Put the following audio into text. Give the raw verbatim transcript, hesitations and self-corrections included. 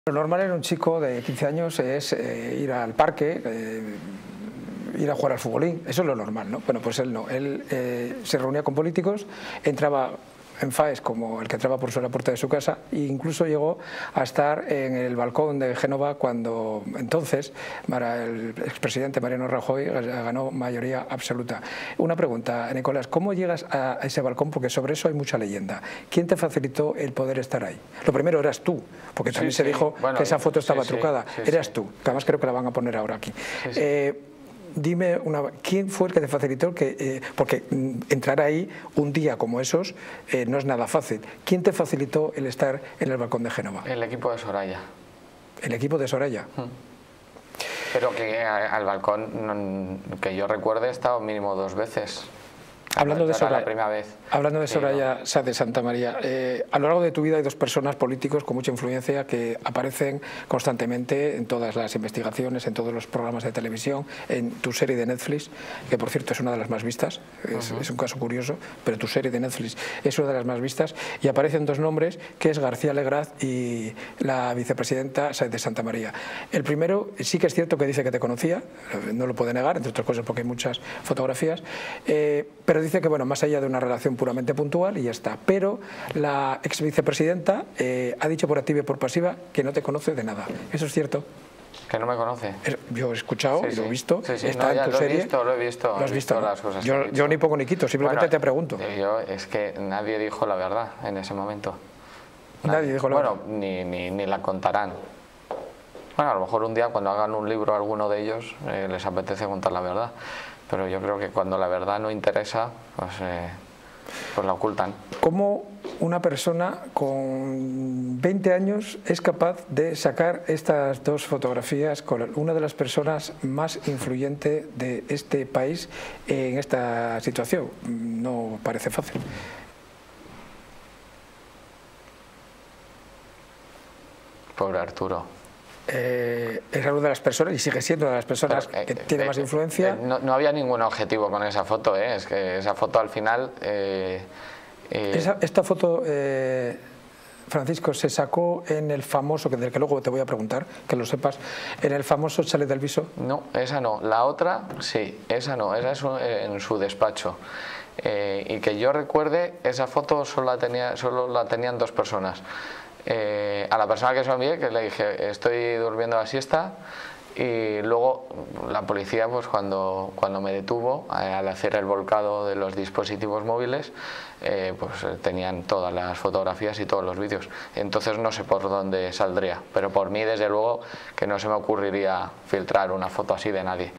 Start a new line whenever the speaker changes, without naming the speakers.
Lo normal en un chico de quince años es eh, ir al parque, eh, ir a jugar al futbolín, eso es lo normal, ¿no? Bueno, pues él no, él eh, se reunía con políticos, entraba en FAES como el que entraba por la puerta de su casa e incluso llegó a estar en el balcón de Génova cuando entonces el expresidente Mariano Rajoy ganó mayoría absoluta. Una pregunta, Nicolás, ¿cómo llegas a ese balcón? Porque sobre eso hay mucha leyenda. ¿Quién te facilitó el poder estar ahí? Lo primero eras tú, porque también
sí,
se
sí.
dijo
bueno,
que esa foto estaba
sí,
trucada.
Sí,
eras
sí.
tú, que además creo que la van a poner ahora aquí.
Sí, sí.
Eh, Dime, una, ¿quién fue el que te facilitó? Que, eh, porque entrar ahí un día como esos eh, no es nada fácil. ¿Quién te facilitó el estar en el balcón de Génova?
El equipo de Soraya.
¿El equipo de Soraya?
Hmm. Pero que al balcón, no, que yo recuerde, he estado mínimo dos veces.
Hablando de, Soraya,
la primera vez.
hablando de Soraya
no.
Sáenz de Santa María, eh, a lo largo de tu vida hay dos personas políticos con mucha influencia que aparecen constantemente en todas las investigaciones, en todos los programas de televisión, en tu serie de Netflix, que por cierto es una de las más vistas, es, uh-huh. es un caso curioso, pero tu serie de Netflix es una de las más vistas, y aparecen dos nombres, que es García Legraz y la vicepresidenta Sáenz de Santa María. El primero sí que es cierto que dice que te conocía, no lo puede negar, entre otras cosas porque hay muchas fotografías, eh, pero dice que, bueno, más allá de una relación puramente puntual y ya está. Pero la ex vicepresidenta eh, ha dicho por activa y por pasiva que no te conoce de nada. ¿Eso es cierto?
Que no me conoce.
Yo he escuchado
sí,
y
sí.
lo he visto.
Sí, sí.
Está
no,
en
ya,
tu
lo
serie.
He visto, lo he visto.
¿Lo has
he
visto?
visto las cosas
yo, yo ni pongo ni quito, simplemente
bueno,
te pregunto.
Yo, es que nadie dijo la verdad en ese momento.
Nadie, nadie dijo la
bueno,
verdad.
Bueno, ni, ni, ni la contarán. Bueno, a lo mejor un día cuando hagan un libro a alguno de ellos eh, les apetece contar la verdad. Pero yo creo que cuando la verdad no interesa, pues... Eh, pues la ocultan.
¿Cómo una persona con veinte años es capaz de sacar estas dos fotografías con una de las personas más influyentes de este país en esta situación? No parece fácil.
Pobre Arturo.
Eh, es una de las personas y sigue siendo una de las personas Pero, eh, que tiene eh, más influencia.
Eh, no, no había ningún objetivo con esa foto, ¿eh? Es que esa foto al final... Eh, eh...
Esa, esta foto, eh, Francisco, se sacó en el famoso, que del que luego te voy a preguntar, que lo sepas, en el famoso Chalet del Viso.
No, esa no. La otra, sí, esa no, esa es en su despacho. Eh, y que yo recuerde, esa foto solo la, tenía, solo la tenían dos personas. Eh, a la persona que se lo envié, que le dije estoy durmiendo la siesta, y luego la policía, pues cuando, cuando me detuvo eh, al hacer el volcado de los dispositivos móviles, eh, pues tenían todas las fotografías y todos los vídeos. Entonces no sé por dónde saldría, pero por mí desde luego que no se me ocurriría filtrar una foto así de nadie.